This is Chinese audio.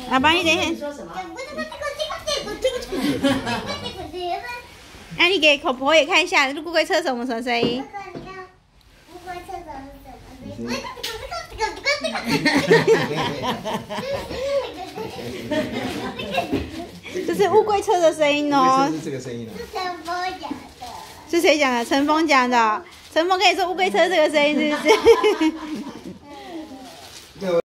阿爸，你等一下。 说什么？ 那你给口婆也看一下，乌龟车什么声音？ 乌龟车什么声音？ 这是乌龟车的声音哦。 是这个声音啊。 是陈峰讲的。 是谁讲的？陈峰讲的。陈峰跟你说乌龟车这个声音是不是？